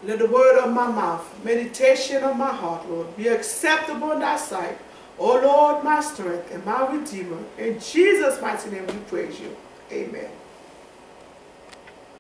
Let the word of my mouth, meditation of my heart, Lord, be acceptable in thy sight. O Lord, my strength and my redeemer. In Jesus' mighty name we praise you. Amen.